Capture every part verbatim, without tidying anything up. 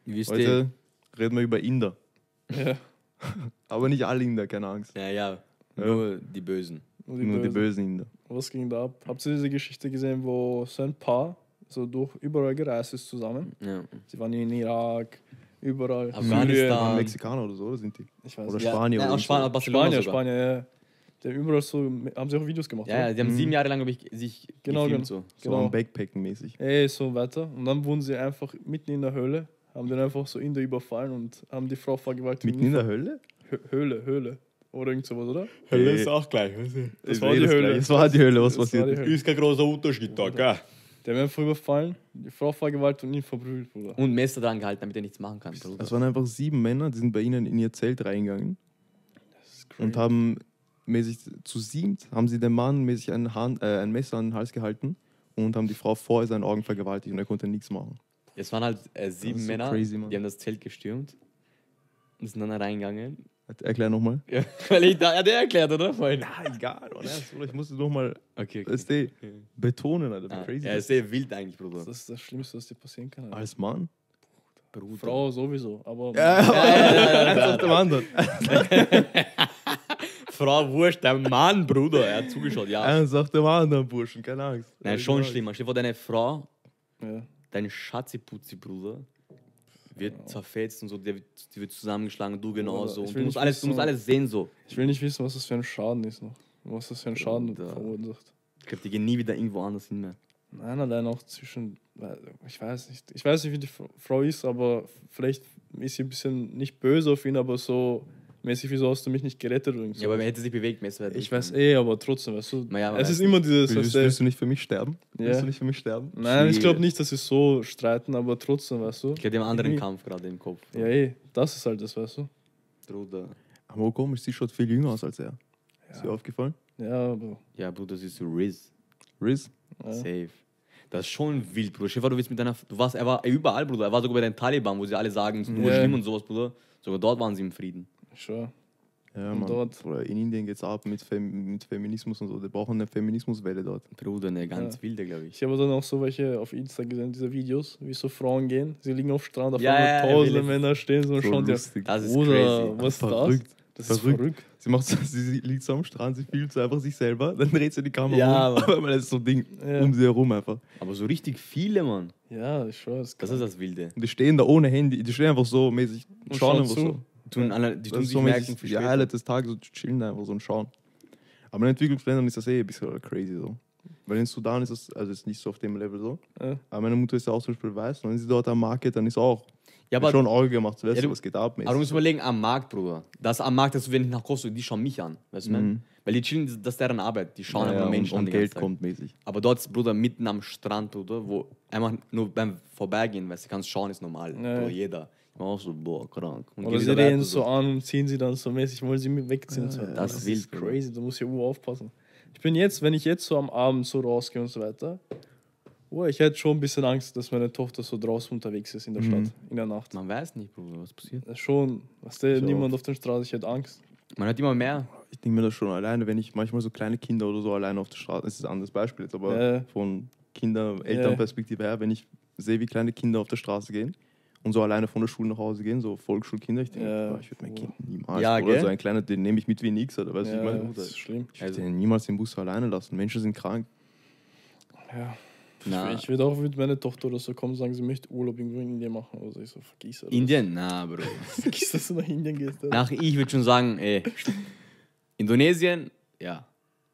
Wisst Heute ihr? reden wir über Inder. Ja. Aber nicht alle Inder, keine Angst. Ja, ja, Ja. nur die Bösen. Nur die Nur die Bösen. bösen Inder. Was ging da ab? Habt ihr diese Geschichte gesehen, wo so ein Paar so durch überall gereist ist zusammen? Ja. Sie waren in Irak, überall. Afghanistan. Syrien. Ah, Mexikaner oder so, oder sind die? Ich weiß Oder nicht. Ja, Spanier nein, oder aus so. Spanien, aus Barcelona Spanier, sogar. Spanier, ja. Die haben überall so, haben sie auch Videos gemacht, Ja, ja, oder? die haben Mhm. sieben Jahre lang, glaube ich, sich Genau, gefilmt genau. so. So Genau. am Backpacken mäßig. Ey, so weiter. Und dann wurden sie einfach mitten in der Höhle, haben den einfach so in der überfallen und haben die Frau vergewaltigt. Mitten in der Hölle? Hö- Höhle, Höhle. Oder irgend sowas, oder? Hölle ist ist auch gleich. Weißt du? Das Ich war seh die das Höhle. gleich. Es war die Hölle, was Das war passiert die ist. Hölle. Ist kein großer Unterschied da, gell? Die haben einfach überfallen, die Frau vergewaltigt und ihn verprügelt, Bruder. Und Messer dran gehalten, damit er nichts machen kann. Bruder. Es waren einfach sieben Männer, die sind bei ihnen in ihr Zelt reingegangen und haben mäßig zu sieben, haben sie dem Mann mäßig ein, Hand, äh, ein Messer an den Hals gehalten und haben die Frau vor seinen Augen vergewaltigt und er konnte nichts machen. Es waren halt äh, sieben Das ist so Männer, crazy, Mann. die haben das Zelt gestürmt und sind dann da reingegangen. Erklär nochmal. Ja, weil ich da, hat er erklärt, oder? Vorhin. Ja, egal, oder? Ich muss es nochmal Okay, okay. okay. betonen, Alter. Wie Ah, crazy ja, das ist sehr wild eigentlich, Bruder. Das ist das Schlimmste, was dir passieren kann. Alter. Als Mann? Bruder. Frau sowieso, aber Ja, ja, ja, eins ja, auf dem anderen. Frau Wurscht, der Mann, Bruder, er hat zugeschaut, ja. Eins auf dem anderen, Burschen, keine Angst. Nein, schon schlimm. Stell dir vor, deine Frau, ja. dein Schatziputzi, Bruder, wird zerfetzt und so, die wird, die wird zusammengeschlagen, du genauso. ich Und will du musst, nicht alles, du musst wissen- alles sehen so. Ich will nicht wissen, was das für ein Schaden ist noch. Was das für ein Schaden Bruder. verursacht. Ich glaube, die gehen nie wieder irgendwo anders hin mehr. Nein, allein auch zwischen. Ich weiß nicht. Ich weiß nicht, wie die F- Frau ist, aber vielleicht ist sie ein bisschen nicht böse auf ihn, aber so mäßig, wieso hast du mich nicht gerettet oder so. Ja, aber er hätte sich bewegt, Messer. Ich weiß eh, aber trotzdem, weißt du. Na ja, aber es weißt ist du, immer dieses. Willst, Weißt du, willst du nicht für mich sterben? Ja. Willst du nicht für mich sterben? nein, ich Shit. glaube nicht, dass sie so streiten, aber trotzdem, weißt du. Ich habe den anderen Irgendwie- Kampf gerade im Kopf. Ja, eh, das ist halt das, weißt du. Bruder. Aber komisch, sie schaut viel jünger aus als er. Ist dir Ja, aufgefallen? ja aber. Ja, Bruder, das ist so Riz. Riz? Ja. Safe. Das ist schon wild, Bruder. Stell dir vor, du bist mit deiner. Du warst, er war überall, Bruder. Er war sogar bei den Taliban, wo sie alle sagen, es ist nur Ja. schlimm und sowas, Bruder. Sogar dort waren sie im Frieden. Schon. Ja, Und Mann. dort- Oder in Indien geht's ab mit, Fem mit Feminismus und so. Die brauchen eine Feminismuswelle dort. Bruder, eine ganz Ja. wilde, glaube ich. Ich habe dann auch so welche auf Insta gesehen, diese Videos, wie so Frauen gehen. Sie liegen auf Strand, auf Ja, einmal ja, tausende will Männer stehen so und So schauen dir. lustig. Das ist Bruder, crazy. was ist das? Verrückt. Das ist Verrückt. verrückt. Sie, macht so, sie, sie liegt so am Strand, sie filmt so einfach sich selber, dann dreht sie die Kamera Ja, um. Mann. Aber das ist so ein Ding Ja. um sie herum einfach. Aber so richtig viele, Mann. Ja, ich schwör, das, Das ist das Wilde. Und die stehen da ohne Handy, die stehen einfach so mäßig und Und schauen schauen einfach zu. so. Die tun, alle, die Das tun ist sich so merken mäßig für die später. Highlight des Tages, so chillen da einfach so und schauen. Aber in Entwicklungsländern ist das eh ein bisschen crazy so. Weil in Sudan ist das, also ist nicht so auf dem Level so. Ja. Aber meine Mutter ist ja auch zum Beispiel weiß, und wenn sie dort am Market, dann ist auch Ja, aber, schon Auge gemacht, weißt Ja, du, du- was geht ab. aber du musst überlegen, am Markt, Bruder. Das am Markt, dass du, wenn ich nach Kosovo, die schauen mich an. Weißt du, Mhm. man? Weil die chillen, das ist deren Arbeit. Die schauen ja, einfach nur und, Menschen an. und den ganzen Geld Tag. kommt mäßig. Aber dort ist, Bruder, mitten am Strand, Bruder, wo einfach nur beim Vorbeigehen, weißt du, kannst schauen, ist normal. Ja. Bruder, jeder. Ich war auch so, boah, krank. Und Oder geh sie wieder reden weiter, so an und ziehen sie dann so mäßig, wollen sie mit wegziehen. und so. ja, das, das ist ist wild, crazy, da muss ich ja aufpassen. Ich bin jetzt, wenn ich jetzt so am Abend so rausgehe und so weiter, oh, ich hätte schon ein bisschen Angst, dass meine Tochter so draußen unterwegs ist in der Mhm. Stadt, in der Nacht. Man weiß nicht, Bruder, was passiert. Das ist schon, was der Ich niemand auch. auf der Straße, ich hätte Angst. Man hört immer mehr. Ich denke mir das schon alleine, wenn ich manchmal so kleine Kinder oder so alleine auf der Straße, das ist ein anderes Beispiel jetzt, aber Ja. von Kinder, Elternperspektive her, wenn ich sehe, wie kleine Kinder auf der Straße gehen und so alleine von der Schule nach Hause gehen, so Volksschulkinder, ich denke, Ja. boah, ich würde mein Oh. Kind niemals, Ja, oder gell? so ein kleiner, den nehme ich mit wie nix, oder weißt du, Ja, ich meine, das ist schlimm. ich würde Also- den niemals den Bus so alleine lassen, Menschen sind krank. Ja. Na, Ich würde auch mit meiner Tochter oder so kommen und sagen, sie möchte Urlaub irgendwo in Indien machen. Also ich so, vergiss das. Indien? Na, Bro. Vergiss, dass du nach Indien gehst. Alter. Nach ich würde schon sagen, ey, Indonesien, ja.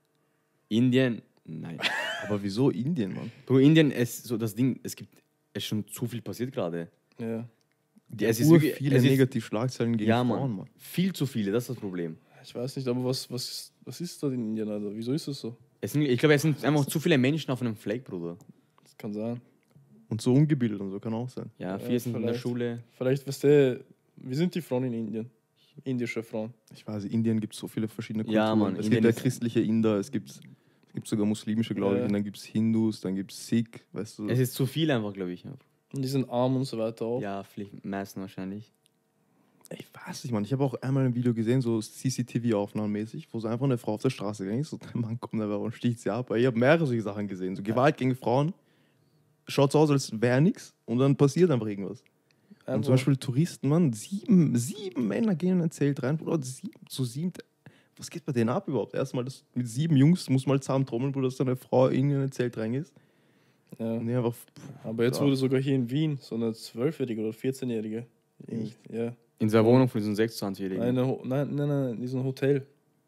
Indien, nein. Aber wieso Indien, Mann? Bro, Indien ist so das Ding, es gibt, es ist schon zu viel passiert gerade. Ja. Die- Es ist Ur wirklich- viele es ist- Negativ-Schlagzeilen gegen Ja, Frauen, Mann. Mann. Viel zu viele, das ist das Problem. Ich weiß nicht, aber was, was, ist, was ist da in Indien, Alter? Wieso ist das so? Es sind, ich glaube, es sind einfach zu viele Menschen auf einem Fleck, Bruder. Das kann sein. Und so ungebildet und so kann auch sein. Ja, Ja, vier sind in der vielleicht. Schule. Vielleicht, weißt du, wie sind die Frauen in Indien? Indische Frauen. Ich weiß, in Indien gibt es so viele verschiedene Kulturen. Ja, Mann, es Indien gibt ja ist- christliche Inder, es gibt, es gibt sogar muslimische, glaube ich, Ja. und dann gibt es Hindus, dann gibt es Sikh, weißt du. Es ist zu viel einfach, glaube ich. Und die sind arm und so weiter auch. Ja, vielleicht meisten wahrscheinlich. Ich weiß nicht, Mann. Ich habe auch einmal ein Video gesehen, so C C T V-Aufnahmen mäßig, wo so einfach eine Frau auf der Straße gegangen ist. So, der Mann kommt einfach und sticht sie ab. Aber ich habe mehrere solche Sachen gesehen. So Gewalt gegen Frauen. Schaut so aus, als wäre nichts und dann passiert einfach irgendwas. Und Einfach- zum Beispiel Touristen, Mann, sieben, sieben Männer gehen in ein Zelt rein, Bruder, sieben, zu sieben. Was geht bei denen ab überhaupt? Erstmal das mit sieben Jungs muss mal zusammen trommeln, Bruder, dass da eine Frau in ein Zelt reingeht. Ja. Und die einfach, Aber jetzt ja. wurde sogar hier in Wien so eine zwölfjährige oder vierzehnjährige. Echt? Ja. In seiner Wohnung von diesen sechsundzwanzigjährigen. Eine, Ho- nein, nein, nein, in diesem Hotel.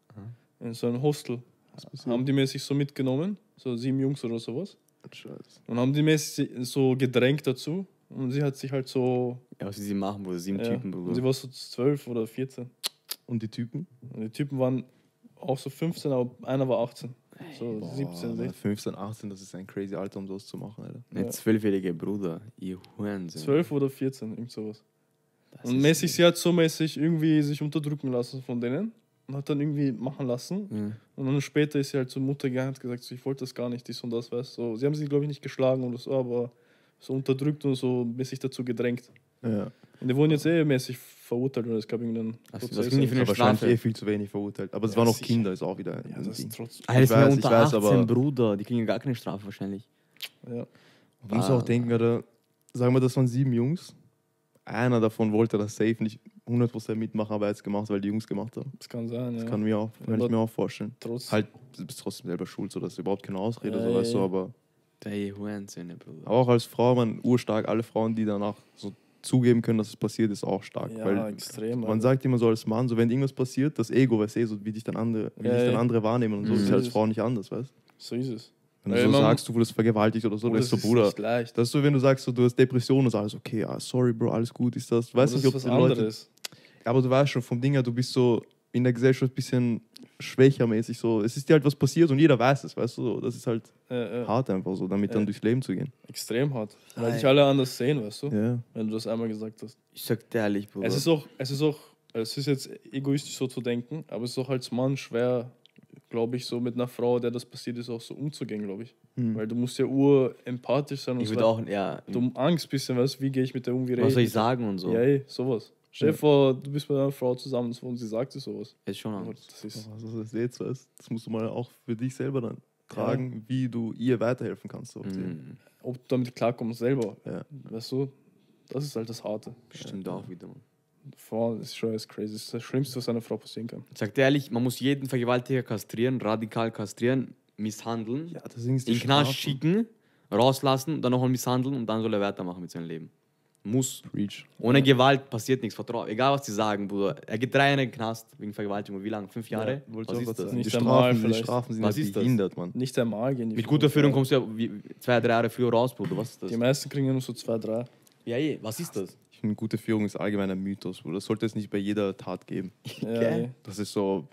In so einem Hostel. Haben die mäßig so mitgenommen, so sieben Jungs oder sowas. Scheiße. Und haben die mäßig so gedrängt dazu. Und sie hat sich halt so. Ja, was sie machen, Bruder. Sieben Ja, Typen, und sie Bruder. war so zwölf oder vierzehn. Und die Typen? Und die Typen waren auch so fünfzehn, aber einer war achtzehn. So Boah, siebzehn, Mann, sechzehn. fünfzehn, achtzehn, das ist ein crazy Alter, um sowas zu machen, Alter. Ein zwölfjähriger Bruder. Ihr Hurensohn. zwölf oder vierzehn, irgend sowas. Das Und ist mäßig, nicht- sie hat so mäßig irgendwie sich unterdrücken lassen von denen. Und hat dann irgendwie machen lassen. Ja. Und dann später ist sie halt zur Mutter gegangen und hat gesagt, so, ich wollte das gar nicht, dies und das, weißt du. So, sie haben sie, glaube ich, nicht geschlagen oder so, aber so unterdrückt und so mäßig dazu gedrängt. Ja. Und die wurden jetzt eh mäßig verurteilt, oder es gab irgendeinen Was- was Prozess. ging die für eine Aber wahrscheinlich Strafe? eh viel zu wenig verurteilt. Aber es Ja, waren noch sicher. Kinder, ist auch wieder Ja, ein das Ding. ist trotzdem. Ah, das Ich sind ja weiß, unter ich weiß, achtzehn, aber- Bruder. Die kriegen ja gar keine Strafe wahrscheinlich. Ja. Du musst auch denken, Alter, sagen wir, das waren sieben Jungs. Einer davon wollte das safe nicht hundert Prozent mitmachen, aber er hat es gemacht, weil die Jungs gemacht haben. Das kann sein, Das ja. kann, mir auch, kann Aber ich mir auch vorstellen. Trotzdem. Halt, du bist trotzdem selber schuld, so dass du überhaupt keine Ausrede, Ja, so ja, weißt du, ja. aber, Der Hurensohn, Bruder. aber auch als Frau, man, urstark, alle Frauen, die danach so zugeben können, dass es passiert, ist auch stark. Ja, weil extrem. man Alter. sagt immer so als Mann, so wenn irgendwas passiert, das Ego, weißt du, so wie dich dann andere, wie Ja, dich dann ja. andere wahrnehmen und so, Mhm. ist halt als Frau nicht anders, weißt du? So ist es. Wenn du Ja, so man- sagst, du wurdest vergewaltigt oder so, Bruder, dann ist so, das Bruder, nicht leicht. das ist so, wenn du sagst, so, du hast Depressionen und sagst, okay, ah, sorry, Bro, alles gut, ist das. Du weißt Aber nicht, das ob ist die was Leute. anderes. Aber du weißt schon vom Ding her, du bist so in der Gesellschaft ein bisschen schwächer mäßig. So. Es ist dir halt was passiert und jeder weiß es, weißt du. So. Das ist halt Äh, äh, hart einfach so, damit Ja. dann durchs Leben zu gehen. extrem hart. Weil Ei. dich alle anders sehen, weißt du? Ja. Wenn du das einmal gesagt hast. Ich sag dir ehrlich, Bruder. Es ist auch, es ist auch, es ist jetzt egoistisch so zu denken, aber es ist auch als Mann schwer, glaube ich, so mit einer Frau, der das passiert ist, auch so umzugehen, glaube ich. Hm. Weil du musst ja urempathisch sein und ich so würde auch, ja, du um Angst bisschen, weißt du, wie gehe ich mit der um, wie rede was soll ich mit sagen und so. der- Ja, ey, sowas. Stell dir Ja. vor, du bist mit einer Frau zusammen und sie sagt dir sowas. Ist schon Aber Angst. das ist, Also, das, ist jetzt, weißt, das musst du mal auch für dich selber dann tragen, wie du ihr weiterhelfen kannst. So. Mhm. ob du damit klarkommst selber. Ja. Weißt du, das ist halt das Harte. Stimmt auch wieder, Mann. Frauen ist schon alles crazy. Das ist das Schlimmste, was einer Frau passieren kann. Ich sag dir ehrlich, man muss jeden Vergewaltiger kastrieren, radikal kastrieren, misshandeln, Ja, deswegen ist die in den Knast Strafe- schicken, rauslassen, dann nochmal misshandeln und dann soll er weitermachen mit seinem Leben. Muss. Preach. Ohne Gewalt passiert nichts. Vertrau. Egal, was die sagen, Bruder. Er geht drei Jahre in den Knast wegen Vergewaltigung. Wie lange? Fünf Jahre? Wollte was ich auch ist grad das? sagen. Nicht Die einmal Strafen, die vielleicht. Strafen sind Was halt ist das? behindert, Mann. Nicht einmal gehen die Mit Frauen guter Führung vor. kommst du ja wie, zwei, drei Jahre früher raus, Bruder. Was ist das? Die meisten kriegen ja nur so zwei, drei. Ja, je. Was ist das? Ich finde, gute Führung ist allgemein ein Mythos, Bruder. Das sollte es nicht bei jeder Tat geben. Ja, Okay. ey. Das ist so.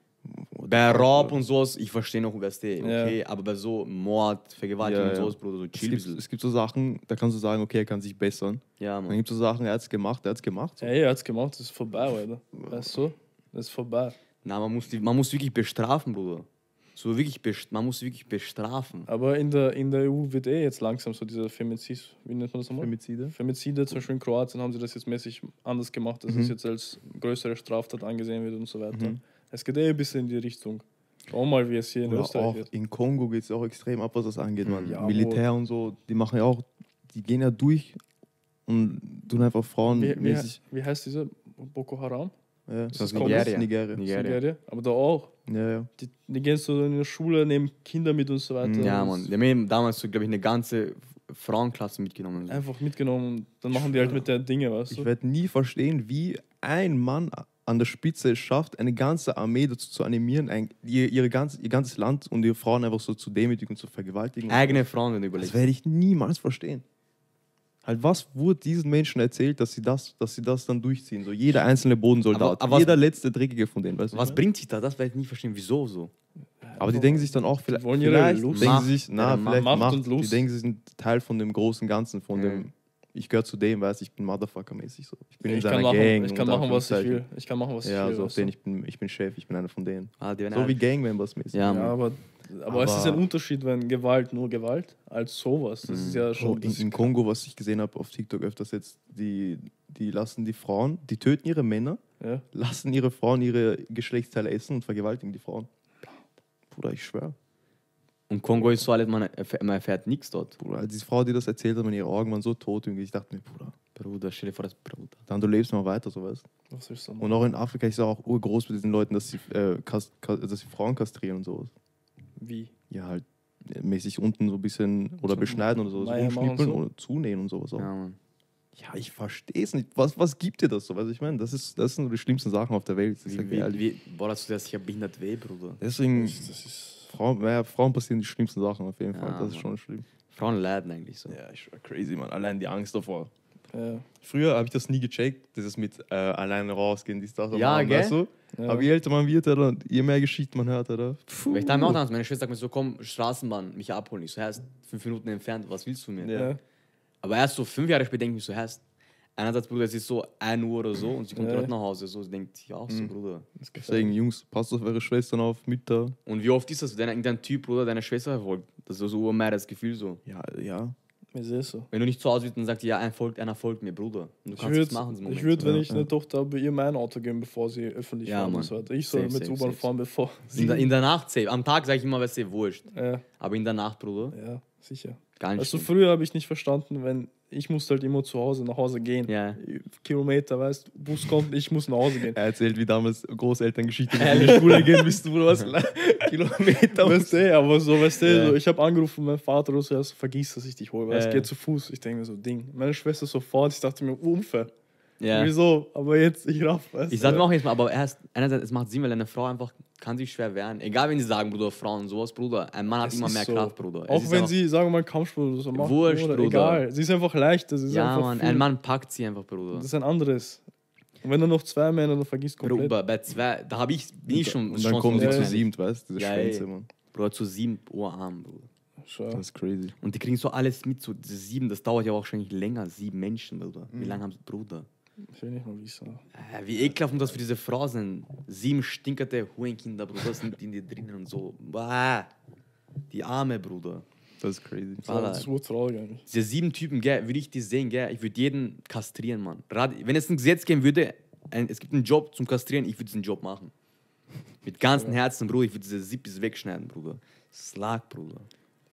Bei Raub und sowas, ich verstehe noch, was der, Ja. okay, aber bei so Mord, Vergewaltigung Ja, und ja. sowas, Bruder, so Es chill ein gibt, bisschen. es gibt so Sachen, da kannst du sagen, okay, er kann sich bessern. Ja, Dann Mann. gibt es so Sachen, er hat es gemacht, er hat es gemacht. So. Hey, er hat's gemacht, das ist vorbei, Alter. Weißt du? Das ist vorbei. Na, man muss, die, man muss wirklich bestrafen, Bruder. So wirklich, best- man muss wirklich bestrafen. Aber in der, in der E U wird eh jetzt langsam so dieser Femizid, wie nennt man das nochmal? Femizide. Femizide, zum Beispiel in Kroatien haben sie das jetzt mäßig anders gemacht, dass Mhm. es jetzt als größere Straftat angesehen wird und so weiter. Mhm. Es geht eh ein bisschen in die Richtung. Schau mal, wie es hier in Oder Österreich auch wird. in Kongo geht es auch extrem ab, was das angeht, man. Ja, Militär und so, die machen ja auch, die gehen ja durch und tun einfach Frauen Wie, wie, mäßig. wie heißt diese? Boko Haram? Ja, das kommt Nigeria? aus Nigeria. Nigeria. Nigeria? Aber da auch. Ja, ja. Die, die gehen so in der Schule, nehmen Kinder mit und so weiter. Ja, Und Mann. Die haben eben damals, so, glaube ich, eine ganze Frauenklasse mitgenommen. Einfach mitgenommen und dann machen die halt mit der Dinge, weißt Ich du? werde nie verstehen, wie ein Mann an der Spitze es schafft, eine ganze Armee dazu zu animieren, ein, ihr, ihre ganz, ihr ganzes Land und ihre Frauen einfach so zu demütigen und zu vergewaltigen. Eigene Frauen, wenn du Das überlegst. werde ich niemals verstehen. Halt, was wurde diesen Menschen erzählt, dass sie das, dass sie das dann durchziehen? So jeder einzelne Bodensoldat, Aber- aber was- jeder letzte Dreckige von denen. Weißt du, Was ich meine? bringt sich da? Das werde ich nie verstehen. Wieso so? Aber die denken sich dann auch vielleicht, wollen ihre vielleicht Lust. denken Macht, sie sich, na, ihre vielleicht Macht Macht, und Lust. die denken, sie sind Teil von dem großen Ganzen, von Mhm. dem, ich gehöre zu dem, weißt ich bin Motherfucker-mäßig so. Ich bin in Ich kann, seiner machen, Gang. ich kann und machen, was ich Anführungszeichen. will. Ich kann machen, was Ja, ich will. so auf weißt du? den, ich bin, ich bin Chef, ich bin einer von denen. Ah, die werden So halt- wie Gangmembers-mäßig. Ja, Ja, Mann. aber, aber, es Aber- ist ein Unterschied, wenn Gewalt nur Gewalt als sowas. Das ist ja Bro, schon. in, Das, in Kongo, was ich gesehen habe auf TikTok öfters jetzt, die, die lassen die Frauen, die töten ihre Männer, ja. lassen ihre Frauen ihre Geschlechtsteile essen und vergewaltigen die Frauen. Bruder, ich schwöre. Und Kongo ist so alles, man erfährt, man erfährt nichts dort. Bruder, die Frau, die das erzählt hat, meine ihre Augen waren so tot, irgendwie. Ich dachte mir, Bruder, Bruder, stell dir vor, das Bruder. Dann du lebst mal weiter, so weißt. Was willst du Und machen? auch in Afrika ist es auch urgroß mit diesen Leuten, dass sie, äh, kas kas dass sie Frauen kastrieren und sowas. Wie? Ja, halt äh, mäßig unten so ein bisschen oder So beschneiden oder sowas, Meier machen umschnippeln so? oder zunähen und sowas auch. Ja, Mann. Ja, ich verstehe es nicht. Was, was gibt dir das so? Was ich meine, das, ist, das sind so die schlimmsten Sachen auf der Welt. Das ist ja Wie, geil. wie, wie, boah, dass du das ja behindert weh, Bruder. Deswegen, Das, das ist. Frauen, ja, Frauen passieren die schlimmsten Sachen auf jeden Ja, Fall. Das ist Mann. schon schlimm. Frauen leiden eigentlich so. Ja, ich war crazy, man. Allein die Angst davor. Ja. Früher habe ich das nie gecheckt, dieses mit äh, alleine rausgehen, die Sache. Ja, gell? Weißt du? Ja. Aber je älter man wird, oder, je mehr Geschichten man hört, oder? Weil ich dachte mir auch damals, meine Schwester sagt mir so, komm, Straßenbahn, mich abholen. Ich so, erst fünf Minuten entfernt, was willst du mir? Ja. Aber erst so fünf Jahre später denke ich mir so, erst einerseits, Bruder, es ist so ein Uhr oder so und sie kommt Ja. gerade nach Hause. So, sie denkt sich auch so, Mhm. Bruder. Das gefällt Deswegen, mir. Jungs, passt auf eure Schwestern auf, Mütter. Und wie oft ist das, wenn irgendein Typ, Bruder, deine Schwester verfolgt? Das ist so mehr das Gefühl so. Ja, ja. Ist eh so. Wenn du nicht zu Hause bist, dann sagt die, ja, ein folgt, einer folgt mir, Bruder. Und du Ich kannst nichts würde, machen. im ich Moment, würd, so. wenn Ja, ich ja. eine Tochter habe, ihr mein Auto geben, bevor sie öffentlich Ja, fahren Mann. und so weiter. Ich soll Safe, mit safe, U-Bahn safe, fahren, bevor sie. In der, in der Nacht safe. Am Tag sage ich immer, weißt du, wurscht. Ja, Aber in der Nacht, Bruder, ja, sicher. gar nicht. Also schlimm. früher habe ich nicht verstanden, wenn ich musste halt immer zu Hause nach Hause gehen. Ja. Kilometer, weißt du, Bus kommt, ich muss nach Hause gehen. Er erzählt wie damals Großelterngeschichte, wenn in die Schule gehen müssten, wo du was Kilometer. Weißt du, aber so, weißt du, Ja. so, ich habe angerufen, mein Vater oder so, er so, vergiss, dass ich dich hole, weil Ja, es ja. geht zu Fuß. Ich denke mir so, Ding. Meine Schwester sofort, ich dachte mir, unfair. Ja. Wieso? Aber jetzt, ich raff, weißt Ich sag mir auch jetzt mal, aber erst, einerseits, es macht Sinn, weil eine Frau einfach kann sich schwer wehren. Egal, wenn sie sagen, Bruder, Frauen und sowas, Bruder. Ein Mann hat Es immer ist mehr so. Kraft, Bruder. Es Auch ist wenn einfach, sie, sagen wir mal, Kampfsport oder so macht. Wurscht, oder Bruder. egal. Sie ist einfach leicht. Das ist ja, einfach Mann, viel, ein Mann packt sie einfach, Bruder. Das ist ein anderes. Und wenn du noch zwei Männer, dann vergisst komplett. Bruder, bei zwei, da habe ich, bin ich schon Und dann kommen sie Ja, zu ja. siebt, weißt du? Diese Ja, Schwänze, ey. Mann. Bruder, zu sieben Ohrarm, Bruder. Schau. Das ist crazy. Und die kriegen so alles mit, so diese sieben, das dauert ja auch wahrscheinlich länger, sieben Menschen, Bruder. Mhm. Wie lange haben sie, Bruder? Ich will nicht mal wissen. Äh, wie ekelhaft muss das für diese Frau sind. Sieben stinkerte Hurenkinder, Bruder, sind in die drinnen und so. Bah. Die arme, Bruder. Das ist crazy. So, Voilà. das ist gut traurig eigentlich. Diese sieben Typen, gell, würde ich die sehen, gell, ich würde jeden kastrieren, Mann. Gerade, wenn es ein Gesetz geben würde, ein, es gibt einen Job zum Kastrieren, ich würde diesen Job machen. Mit ganzem Herzen, Bruder, ich würde diese Sippis wegschneiden, Bruder. Slag, Bruder.